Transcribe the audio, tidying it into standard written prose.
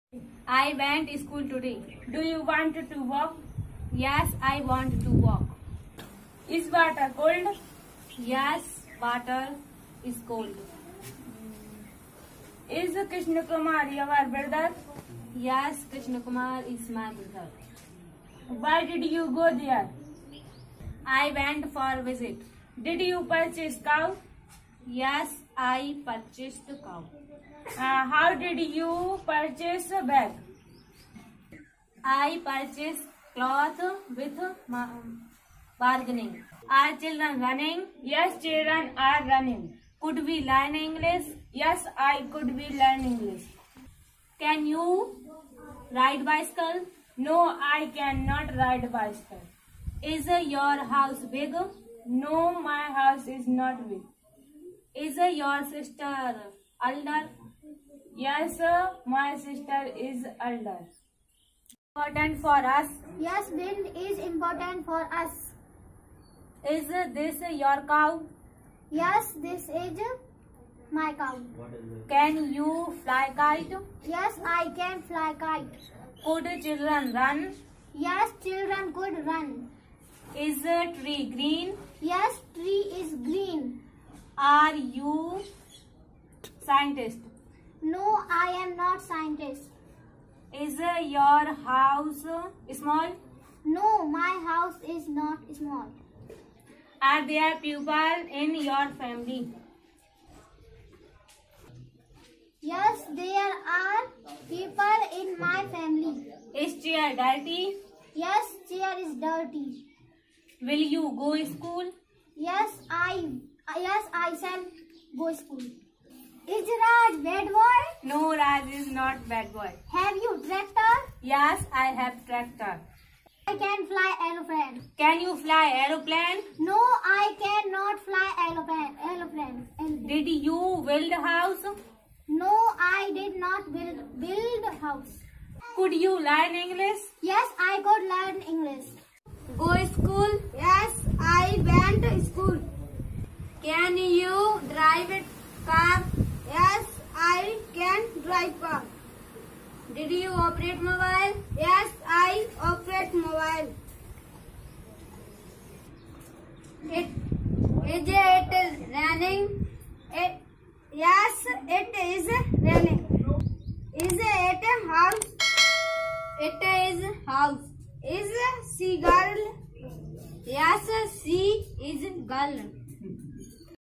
I went to school today. Do you want to walk? Yes, I want to walk. Is water cold? Yes, water is cold. Is Krishna Kumar your brother? Yes, Krishna Kumar is my brother. Why did you go there? I went for visit. Did you purchase cow? Yes, I purchased cow. How did you purchase a bag? I purchased cloth with bargaining. Are children running? Yes, children are running. Could we learn English? Yes, I could be learn English. Can you ride bicycle? No, I cannot ride bicycle. Is your house big? No, my house is not big. Is your sister older? Yes, my sister is older. Important for us? Yes, wind is important for us. Is this your cow? Yes, this is my cow. Can you fly kite? Yes, I can fly kite. Could children run? Yes, children could run. Is a tree green? Yes, tree is green. Are you scientist? No, I am not scientist. Is your house small? No, my house is not small. Are there people in your family? Yes, there are people in my family. Is chair dirty? Yes, chair is dirty. Will you go school? Yes, I shall go school. Is Raj bad boy? No, Raj is not bad boy. Have you tractor? Yes, I have tractor. I can fly aeroplane. Can you fly aeroplane? No, I cannot fly aeroplane. Did you build house? No, I did not build house. Could you learn English? Yes, I could learn English. Go school? Yes, I went to school. Can you drive a car? Yes, I can drive car. Did you operate mobile? Yes, I operate mobile. Is it running? Yes, it is raining. Is it a house? It is house. Is seagull? Yes, she is girl.